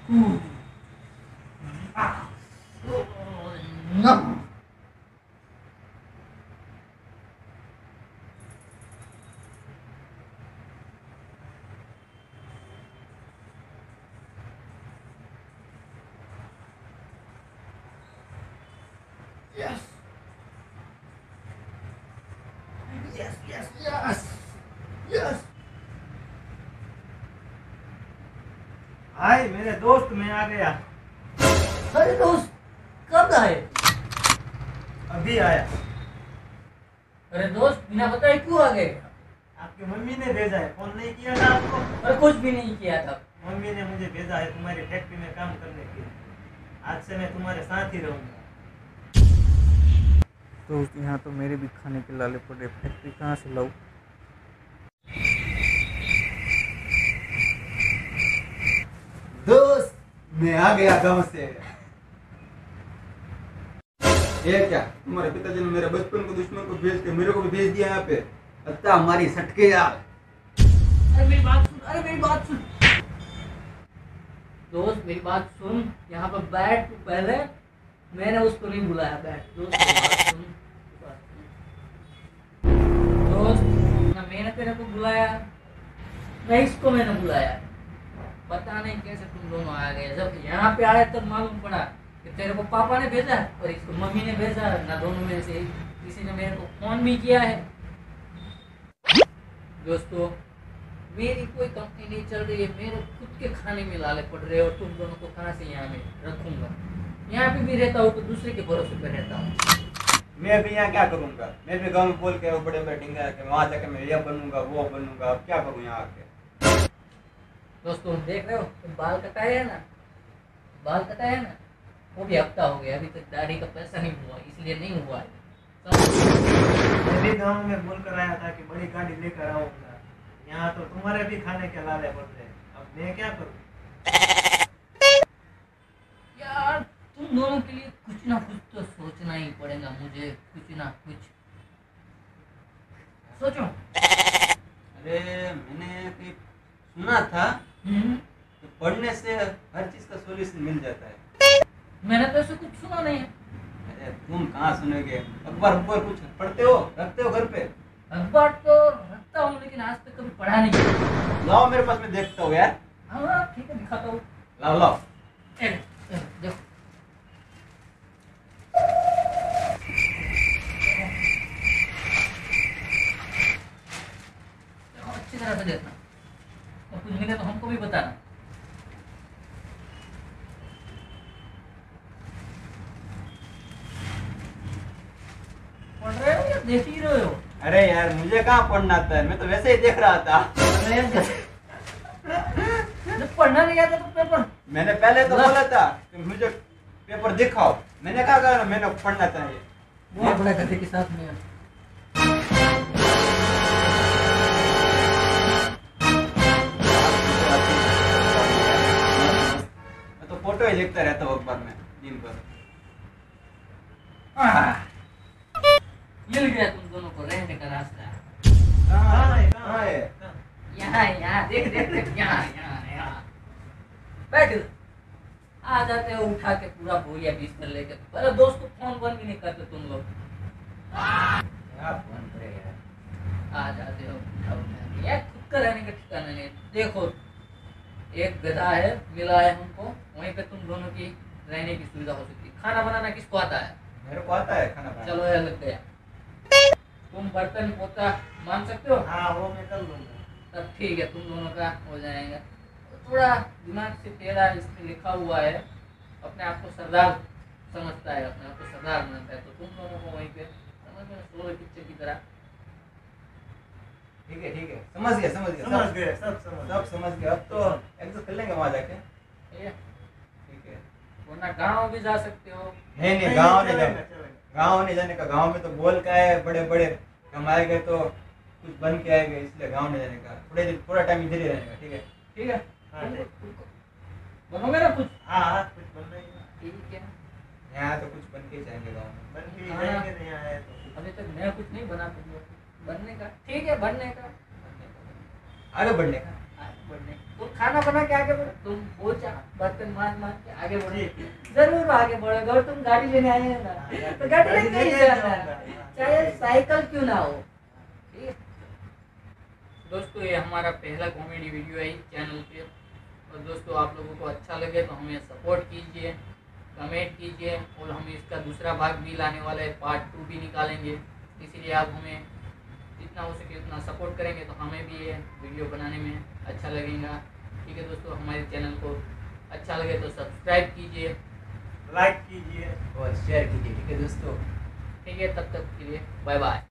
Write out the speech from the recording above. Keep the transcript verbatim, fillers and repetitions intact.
Yes. Yes, yes, yes. Yes. हाय मेरे दोस्त, मैं आ गया। अरे दोस्त, कब आए? अभी आया। अरे दोस्त, बिना बताए क्यों आ गए? आपकी मम्मी ने भेजा है। फोन नहीं किया था आपको? अरे कुछ भी नहीं किया था। मम्मी ने मुझे भेजा है तुम्हारी फैक्ट्री में काम करने के लिए। आज से मैं तुम्हारे साथ ही रहूंगा। तो यहाँ तो मेरे भी खाने के लाले पड़े, फैक्ट्री कहाँ से लाऊं? दोस्त, मैं आ गया गांव से। ये क्या, तुम्हारे पिताजी ने मेरे बचपन को दुश्मन को भेज के मेरे को भी भेज दिया यहाँ पे? अच्छा हमारी सटके यार। अरे मेरी बात सुन, अरे मेरी बात सुन दोस्त, मेरी बात सुन। यहाँ पर बैठ तू पहले। मैंने उसको नहीं बुलाया, बैठ दोस्त, मेरी बात सुन। दोस्त, ना मैंने तेरे को बुलाया ना इसको मैंने बुलाया। पता नहीं कैसे तुम दोनों आ गए। जब यहाँ पे आए तब मालूम पड़ा कि तेरे को पापा ने भेजा और इसको मम्मी ने भेजा। ना दोनों में से किसी ने मेरे को फोन भी किया है। दोस्तों, मेरी कोई कंपनी नहीं चल रही है, मेरे खुद के खाने में लाले पड़ रहे और तुम दोनों को कहाँ से यहाँ में रखूंगा। यहाँ पे भी रहता हूँ तो दूसरे के भरोसे पे रहता हूँ। मैं भी यहाँ क्या करूँगा? मैं भी गाँव में बोल के वो बड़े बड़े ढिंगा के वहाँ जाके मैं ये बनूंगा वो बनूंगा। अब क्या करूँ यहाँ आके? दोस्तों देख रहे हो, तुम बाल कटाए है ना, बाल कटाए है ना, वो भी हफ्ता हो गया, अभी तक दाढ़ी का पैसा नहीं हुआ, इसलिए नहीं हुआ है। मैं भी गाँव में बोल कर आया था कि बड़ी गाड़ी लेकर आऊंगा। यहाँ तो तुम्हारे भी खाने के लाले पड़ रहे हैं। अब मैं क्या करूँ? यार तुम दोनों के लिए कुछ ना कुछ तो सोचना ही पड़ेगा मुझे, कुछ ना कुछ सोचो। अरे मैंने कहीं सुना था कि पढ़ने से हर चीज का सॉल्यूशन मिल जाता है। मैंने तो ऐसे कुछ सुना नहीं है। अरे तुम कहाँ सुनोगे? अखबार अखबार कुछ पढ़ते हो, रखते हो घर पे? अखबार तो रखता हूँ लेकिन आज तक कभी पढ़ा नहीं। लाओ मेरे पास, मैं देखता हूँ यार। हाँ ठीक है, दिखाता हूँ। लाओ लाओ। ए, ए, देखो देखो अच्छी तरह से देखना और कुछ मिले तो हमको भी बताना। पढ़ रहे हो या देख ही रहे हो? अरे यार मुझे कहाँ पढ़ना आता है, मैं तो वैसे ही देख रहा था। जब पढ़ना नहीं आता तो पेपर। मैंने पहले तो बोला था कि मुझे पेपर दिखाओ, मैंने कहा कहा मैंने पढ़ना चाहिए। वो बड़ा गधे के साथ में मैं तो फोटो ही देखता रहता हूँ अखबार में दिन भर। मिल गया तुम दोनों को रहने का रास्ता। कहाँ है कहाँ है? यहाँ यहाँ देख देख देख, यहाँ यहाँ यहाँ बैठ। आ जाते हो उठा के पूरा बोरिया बीस कर लेके। पहले दोस्त को फोन वन भी नहीं करते तुम लोग। क्या फोन करे यार? आ जाते हो उठा उठा के। यार खुद का रहने का ठिकाना नहीं। देखो एक गधा है मिला है हमको, वहीं पे तुम दोनों की रहने की सुविधा हो सकती है। खाना बनाना किसको आता है? मेरे को आता है खाना बनाना। चलो यार लग गया। तुम बर्तन पोता मान सकते हो? हाँ वो मैं कर लूंगा। तब ठीक है, तुम दोनों का हो जाएगा। तो थोड़ा दिमाग से टेढ़ा इसमें लिखा हुआ है, अपने आप को सरदार समझता है, अपने आप को सरदार मानता है, तो तुम दोनों को वहीं पे समझ में सोलह पिक्चर की तरह। ठीक है ठीक है, समझ गया समझ गया समझ सब गए, सब समझ सब समझ गया। अब तो एग्जिट कर लेंगे वहाँ जाके। ठीक है, ठीक है। वरना गाँव भी जा सकते हो। नहीं नहीं गाँव नहीं चलेगा, जाने, चलेगा। गाँव नहीं जाने का। गाँव में तो बोल का है बड़े बड़े हम आएंगे तो कुछ बन के आएंगे, इसलिए गाँव नहीं जाने का। थोड़े दिन थोड़ा टाइम इधर ही रहने का। ठीक है ठीक है, हाँ, तुम- ठीक। तुमको बनोगे ना कुछ? हाँ हाँ कुछ बनना ही है। ठीक है, यहाँ तो कुछ बन के ही जाएंगे गाँव में। बन के ही हाँ। जाएंगे नहीं आए तो। अभी तक मैं कुछ नहीं बना पाऊंगा बनने का। ठीक है, बनने का आगे बढ़ने का। आगे बढ़ने, तुम खाना बना के आगे बढ़ो, तुम पोछा बर्तन मान मान के आगे बढ़ो, ठीक। जरूर आगे बढ़ोगे। और तुम गाड़ी लेने आए हैं ना, तो गाड़ी गाड़ी लेके ही लेके जाना है, जाऊंगा। चाहे साइकिल क्यों ना हो। ठीक है दोस्तों, ये हमारा पहला कॉमेडी वीडियो है इस चैनल पे। और दोस्तों, आप लोगों को अच्छा लगे तो हमें सपोर्ट कीजिए, कमेंट कीजिए, और हम इसका दूसरा भाग भी लाने वाला है, पार्ट टू भी निकालेंगे। इसीलिए आप हमें जितना हो सके उतना सपोर्ट करेंगे तो हमें भी ये वीडियो बनाने में अच्छा लगेगा। ठीक है दोस्तों, हमारे चैनल को अच्छा लगे तो सब्सक्राइब कीजिए, लाइक कीजिए और शेयर कीजिए। ठीक है दोस्तों। ठीक है, तब तक के लिए बाय बाय।